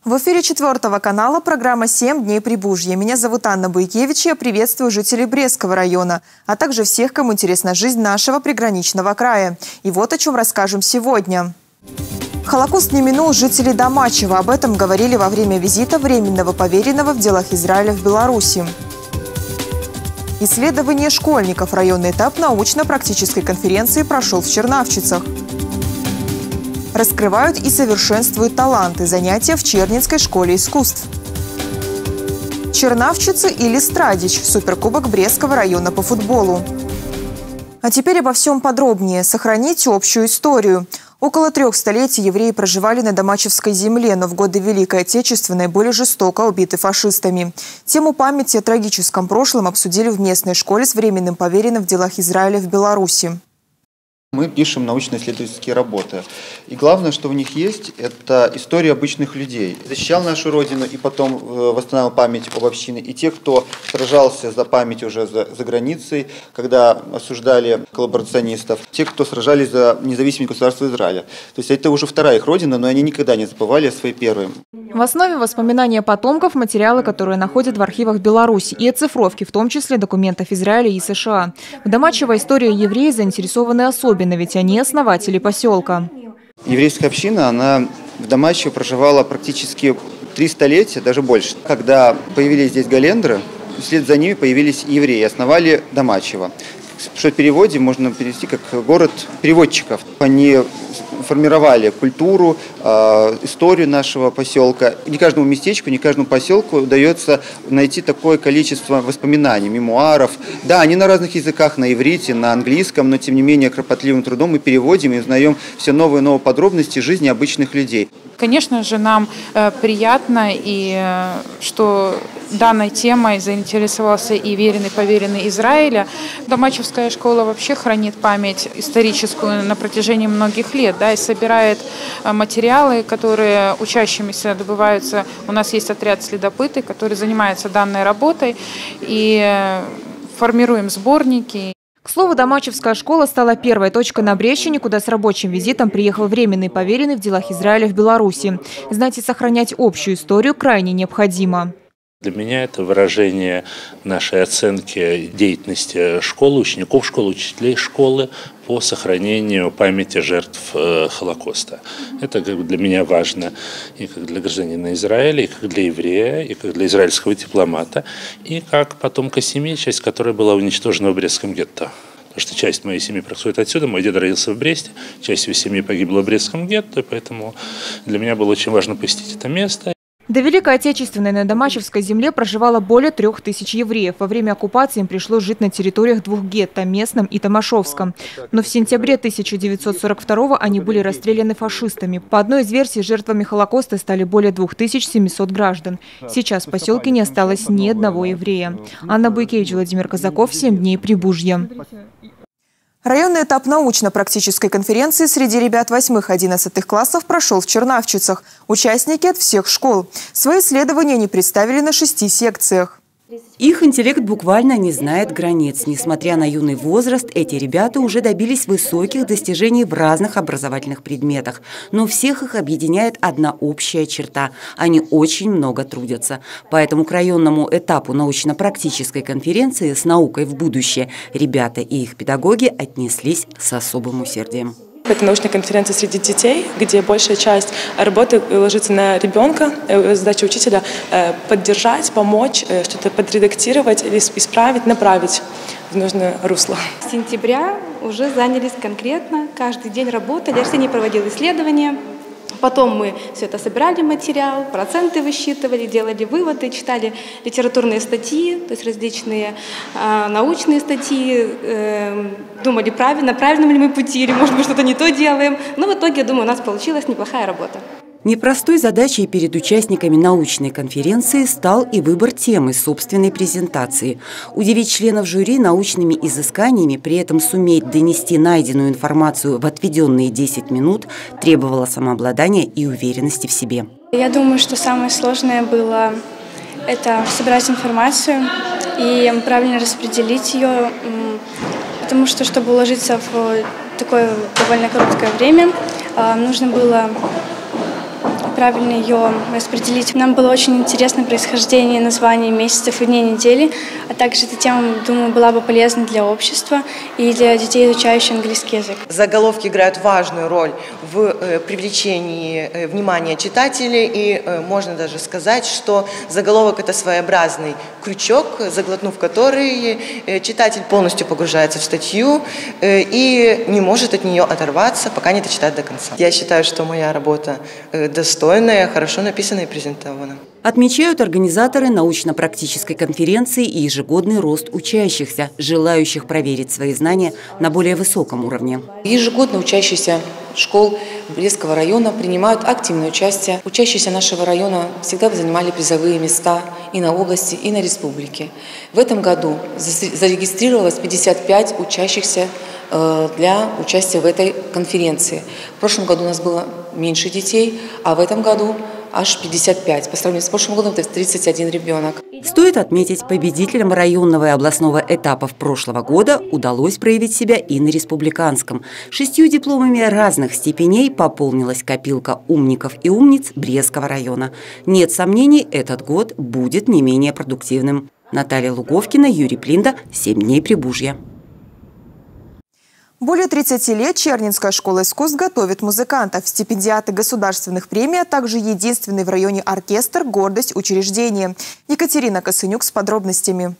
В эфире 4 канала программа «7 дней Прибужья». Меня зовут Анна Буйкевич, я приветствую жителей Брестского района, а также всех, кому интересна жизнь нашего приграничного края. И вот о чем расскажем сегодня. Холокост не минул жителей Домачева. Об этом говорили во время визита временного поверенного в делах Израиля в Беларуси. Исследование школьников. Районный этап научно-практической конференции прошел в Чернавчицах. Раскрывают и совершенствуют таланты. Занятия в Чернинской школе искусств. Чернавчицы или Страдич. Суперкубок Брестского района по футболу. А теперь обо всем подробнее. Сохранить общую историю. Около 3 столетий евреи проживали на Домачевской земле, но в годы Великой Отечественной были жестоко убиты фашистами. Тему памяти о трагическом прошлом обсудили в местной школе с временным поверенным в делах Израиля в Беларуси. Мы пишем научно-исследовательские работы. И главное, что в них есть, это история обычных людей. Защищал нашу Родину и потом восстанавливал память об общине. И те, кто сражался за память уже за границей, когда осуждали коллаборационистов. Те, кто сражались за независимое государство Израиля. То есть это уже вторая их Родина, но они никогда не забывали о своей первой. В основе воспоминания потомков материалы, которые находят в архивах Беларуси, и оцифровки, в том числе документов Израиля и США. В Домачево история евреев заинтересованы особенно, ведь они основатели поселка. Еврейская община, она в Домачево проживала практически 3 столетия, даже больше. Когда появились здесь голендры, вслед за ними появились евреи, основали Домачево. Что в переводе можно перевести как город переводчиков. Они формировали культуру, историю нашего поселка. Не каждому местечку, не каждому поселку удается найти такое количество воспоминаний, мемуаров. Да, они на разных языках, на иврите, на английском, но тем не менее кропотливым трудом мы переводим и узнаем все новые и новые подробности жизни обычных людей. Конечно же, нам приятно, и что данной темой заинтересовался и веренный поверенный Израиля. Домачевская школа вообще хранит память историческую на протяжении многих лет, да, и собирает материалы, которые учащимися добываются. У нас есть отряд следопыты, который занимается данной работой, и формируем сборники. К слову, Домачевская школа стала первой точкой на Брестщине, куда с рабочим визитом приехал временный поверенный в делах Израиля в Беларуси. Знать и сохранять общую историю крайне необходимо. Для меня это выражение нашей оценки деятельности школы, учеников школы, учителей школы по сохранению памяти жертв Холокоста. Это для меня важно и как для гражданина Израиля, и как для еврея, и как для израильского дипломата, и как потомка семьи, часть которой была уничтожена в Брестском гетто. Потому что часть моей семьи происходит отсюда, мой дед родился в Бресте, часть его семьи погибла в Брестском гетто, и поэтому для меня было очень важно посетить это место. До Великой Отечественной на Домачевской земле проживало более 3000 евреев. Во время оккупации им пришлось жить на территориях 2 гетто – Местном и Томашовском. Но в сентябре 1942-го они были расстреляны фашистами. По одной из версий, жертвами Холокоста стали более 2700 граждан. Сейчас в поселке не осталось ни одного еврея. Анна Буйкевич, Владимир Казаков, 7 дней Прибужья. Районный этап научно-практической конференции среди ребят 8-11 классов прошел в Чернавчицах. Участники от всех школ. Свои исследования они представили на 6 секциях. Их интеллект буквально не знает границ. Несмотря на юный возраст, эти ребята уже добились высоких достижений в разных образовательных предметах. Но всех их объединяет одна общая черта – они очень много трудятся. Поэтому к районному этапу научно-практической конференции «С наукой в будущее» ребята и их педагоги отнеслись с особым усердием. Это научная конференция среди детей, где большая часть работы ложится на ребенка. Задача учителя – поддержать, помочь, что-то подредактировать, или исправить, направить в нужное русло. С сентября уже занялись конкретно, каждый день работали. Арсений проводил исследования. Потом мы все это собирали материал, проценты высчитывали, делали выводы, читали литературные статьи, то есть различные научные статьи, думали, на правильном ли мы пути, или, может быть, что-то не то делаем. Но в итоге, я думаю, у нас получилась неплохая работа. Непростой задачей перед участниками научной конференции стал и выбор темы собственной презентации. Удивить членов жюри научными изысканиями, при этом суметь донести найденную информацию в отведенные 10 минут требовало самообладания и уверенности в себе. Я думаю, что самое сложное было это собирать информацию и правильно распределить ее, потому что, чтобы уложиться в такое довольно короткое время, нужно было правильно ее распределить. Нам было очень интересно происхождение названий месяцев и дней недели, а также эта тема, думаю, была бы полезна для общества и для детей, изучающих английский язык. Заголовки играют важную роль в привлечении внимания читателей, и можно даже сказать, что заголовок – это своеобразный крючок, заглотнув который читатель полностью погружается в статью и не может от нее оторваться, пока не дочитает до конца. Я считаю, что моя работа достойная, хорошо написана и презентована. Отмечают организаторы научно-практической конференции и ежегодный рост учащихся, желающих проверить свои знания на более высоком уровне. Ежегодно учащиеся школ Брестского района принимают активное участие. Учащиеся нашего района всегда занимали призовые места и на области, и на республике. В этом году зарегистрировалось 55 учащихся для участия в этой конференции. В прошлом году у нас было меньше детей, а в этом году аж 55. По сравнению с прошлым годом это 31 ребенок. Стоит отметить, победителям районного и областного этапов прошлого года удалось проявить себя и на республиканском. 6 дипломами разных степеней пополнилась копилка умников и умниц Брестского района. Нет сомнений, этот год будет не менее продуктивным. Наталья Луговкина, Юрий Плинда, 7 дней Прибужья. Более 30 лет Чернинская школа искусств готовит музыкантов. Стипендиаты государственных премий, а также единственный в районе оркестр «Гордость учреждения». Екатерина Косынюк с подробностями.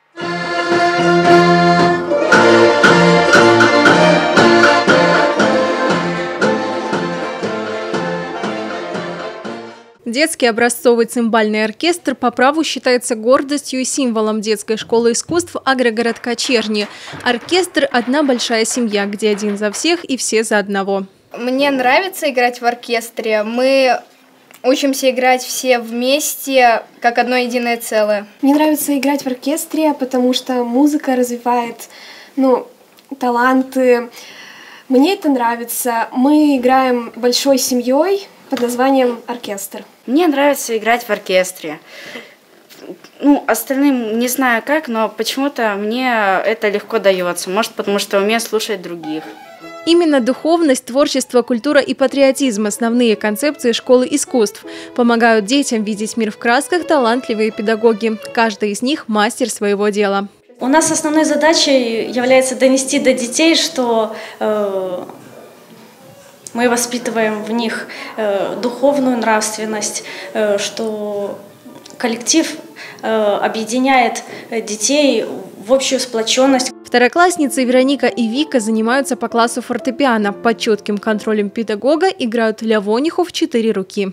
Детский образцовый цимбальный оркестр по праву считается гордостью и символом детской школы искусств агрогородка Черни. Оркестр – одна большая семья, где один за всех и все за одного. Мне нравится играть в оркестре. Мы учимся играть все вместе, как одно единое целое. Мне нравится играть в оркестре, потому что музыка развивает, таланты. Мне это нравится. Мы играем большой семьей под названием оркестр. Мне нравится играть в оркестре. Остальным не знаю как, но почему-то мне это легко дается. Может, потому что умею слушать других. Именно духовность, творчество, культура и патриотизм – основные концепции школы искусств. Помогают детям видеть мир в красках талантливые педагоги. Каждый из них – мастер своего дела. У нас основной задачей является донести до детей, что мы воспитываем в них духовную нравственность, что коллектив объединяет детей в общую сплоченность. Второклассницы Вероника и Вика занимаются по классу фортепиано. Под четким контролем педагога играют лявониху в 4 руки.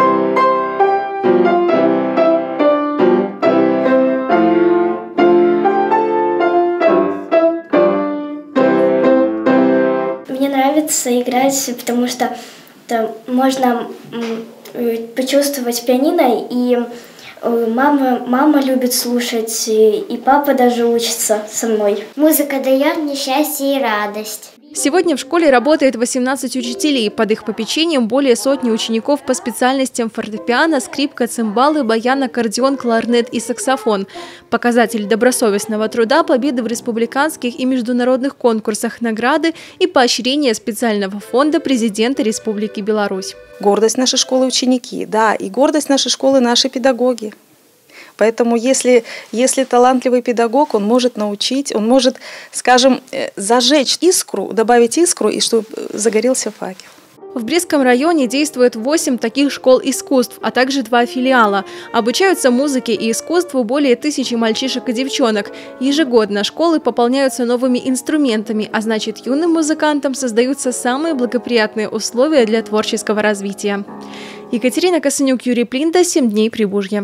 Мне нравится играть, потому что можно почувствовать пианино, и мама любит слушать, и папа даже учится со мной. Музыка дает мне счастье и радость. Сегодня в школе работает 18 учителей. Под их попечением более сотни учеников по специальностям фортепиано, скрипка, цимбалы, баян, аккордеон, кларнет и саксофон. Показатель добросовестного труда, победы в республиканских и международных конкурсах, награды и поощрение специального фонда президента Республики Беларусь. Гордость нашей школы ученики, да, и гордость нашей школы наши педагоги. Поэтому если талантливый педагог, он может научить, он может, скажем, зажечь искру, добавить искру, и чтобы загорелся факел. В Брестском районе действует 8 таких школ искусств, а также 2 филиала. Обучаются музыке и искусству более 1000 мальчишек и девчонок. Ежегодно школы пополняются новыми инструментами, а значит, юным музыкантам создаются самые благоприятные условия для творческого развития. Екатерина Косынюк, Юрий Плинда, 7 дней Прибужья.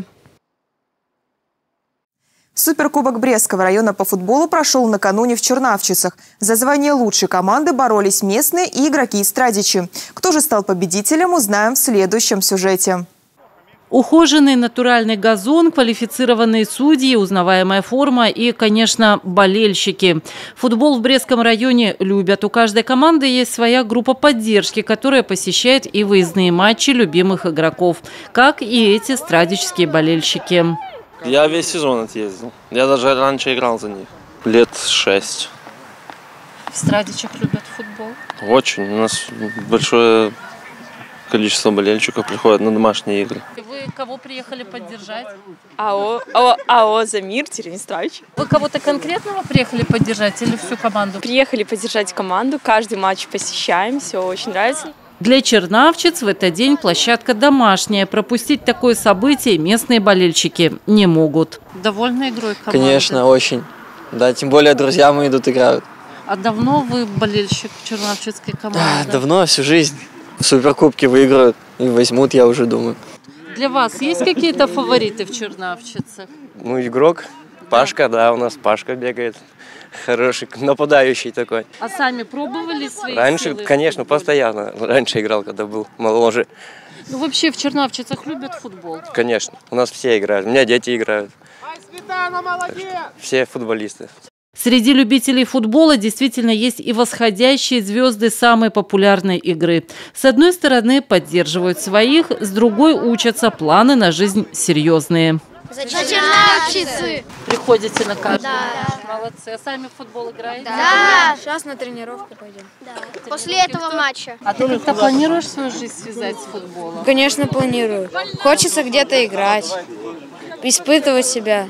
Суперкубок Брестского района по футболу прошел накануне в Чернавчицах. За звание лучшей команды боролись местные и игроки из Традичи. Кто же стал победителем, узнаем в следующем сюжете. Ухоженный натуральный газон, квалифицированные судьи, узнаваемая форма и, конечно, болельщики. Футбол в Брестском районе любят. У каждой команды есть своя группа поддержки, которая посещает и выездные матчи любимых игроков, как и эти страдические болельщики. Я весь сезон отъездил. Я даже раньше играл за них. Лет 6. В Страдичах любят футбол? Очень. У нас большое количество болельщиков приходят на домашние игры. Вы кого приехали поддержать? АО «Замир», Терминстрач. Вы кого-то конкретного приехали поддержать или всю команду? Приехали поддержать команду, каждый матч посещаем, все очень нравится. Для чернавчиц в этот день площадка домашняя. Пропустить такое событие местные болельщики не могут. Довольны игрой команды? Конечно, очень. Да, тем более друзья мои идут играют. А давно вы болельщик чернавчицкой команды? Давно, всю жизнь. В суперкубке выиграют и возьмут, я уже думаю. Для вас есть какие-то фавориты в чернавчицах? Ну, игрок. Пашка, да, у нас Пашка бегает. Хороший, нападающий такой. А сами пробовали свои Раньше, силы конечно, постоянно. Раньше играл, когда был моложе. Ну, вообще в чернавчицах любят футбол? Конечно, у нас все играют. У меня дети играют. Все футболисты. Среди любителей футбола действительно есть и восходящие звезды самой популярной игры. С одной стороны, поддерживают своих, с другой учатся, планы на жизнь серьезные. За чернавчицы! Приходите на каждый матч. Молодцы. А сами в футбол играете? Да. Сейчас на тренировку пойдем. Да. После этого матча. А ты как-то планируешь свою жизнь связать с футболом? Конечно, планирую. Хочется где-то играть, испытывать себя.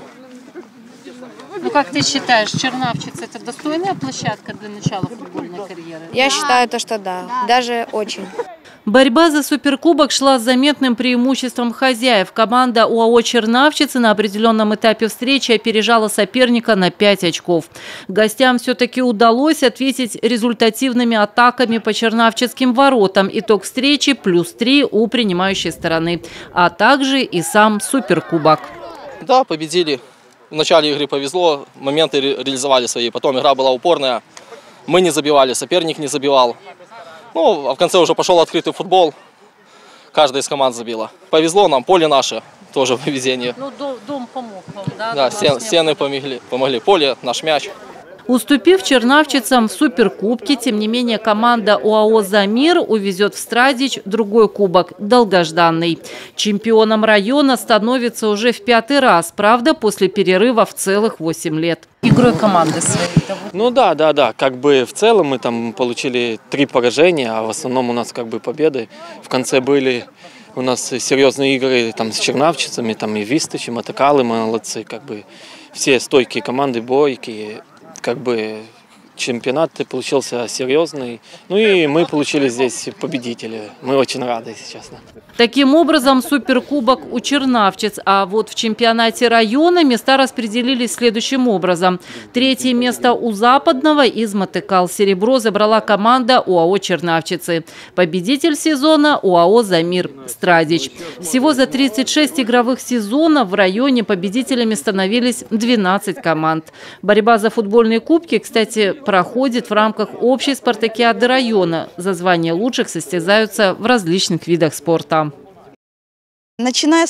Ну, как ты считаешь, Чернавчицы – это достойная площадка для начала футбольной карьеры? Я считаю, что да, даже очень. Борьба за суперкубок шла с заметным преимуществом хозяев. Команда ОАО «Чернавчицы» на определенном этапе встречи опережала соперника на 5 очков. Гостям все-таки удалось ответить результативными атаками по чернавчицким воротам. Итог встречи – +3 у принимающей стороны, а также и сам суперкубок. Да, победили. В начале игры повезло, моменты реализовали свои. Потом игра была упорная. Мы не забивали, соперник не забивал. Ну, а в конце уже пошел открытый футбол. Каждая из команд забила. Повезло нам, поле наше, тоже повезение. Ну, дом помог вам, да? Да, стены помогли. Поле, наш мяч. Уступив чернавчицам в суперкубке, тем не менее команда ОАО «Замир» увезет в Страдич другой кубок, долгожданный. Чемпионом района становится уже в 5-й раз, правда, после перерыва в целых 8 лет. Игрой команды своей. Ну да. Как бы в целом мы там получили 3 поражения, а в основном у нас как бы победы. В конце были у нас серьезные игры там с чернавчицами, там и Вистыч, и Матакалы молодцы, как бы все стойкие команды, бойкие. Как бы чемпионат получился серьезный. Ну и мы получили здесь победителя. Мы очень рады, если честно. Таким образом, суперкубок у чернавчиц. А вот в чемпионате района места распределились следующим образом. 3-е место у Западного из Матыкал. Серебро забрала команда ОАО «Чернавчицы». Победитель сезона ОАО «Замир» Страдич. Всего за 36 игровых сезонов в районе победителями становились 12 команд. Борьба за футбольные кубки, кстати, проходит в рамках общей спартакиады района. За звание лучших состязаются в различных видах спорта. Начиная с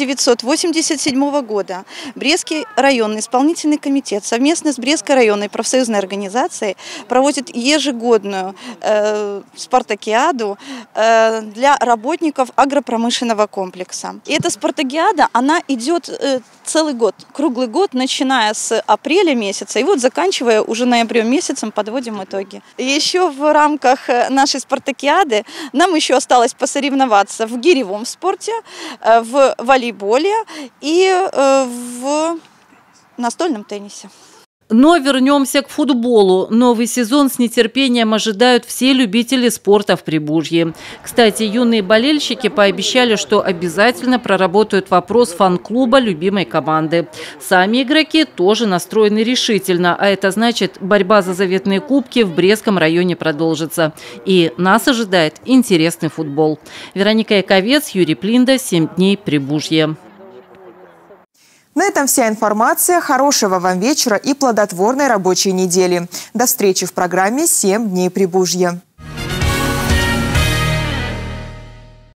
1987 года Брестский районный исполнительный комитет совместно с Брестской районной профсоюзной организацией проводит ежегодную спартакиаду для работников агропромышленного комплекса. И эта спартакиада, она идет целый год, круглый год, начиная с апреля месяца и вот заканчивая уже ноябрем месяцем, подводим итоги. Еще в рамках нашей спартакиады нам еще осталось посоревноваться в гиревом спорте, в волейболе и в настольном теннисе. Но вернемся к футболу. Новый сезон с нетерпением ожидают все любители спорта в Прибужье. Кстати, юные болельщики пообещали, что обязательно проработают вопрос фан-клуба любимой команды. Сами игроки тоже настроены решительно, а это значит, борьба за заветные кубки в Брестском районе продолжится. И нас ожидает интересный футбол. Вероника Яковец, Юрий Плинда, 7 дней Прибужье. На этом вся информация. Хорошего вам вечера и плодотворной рабочей недели. До встречи в программе «7 дней Прибужья».